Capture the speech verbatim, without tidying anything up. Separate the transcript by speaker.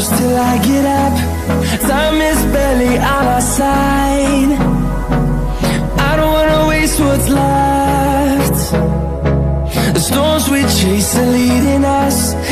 Speaker 1: close till I get up. Time is barely on our side. I don't wanna waste what's left. The storms we chase are leading us.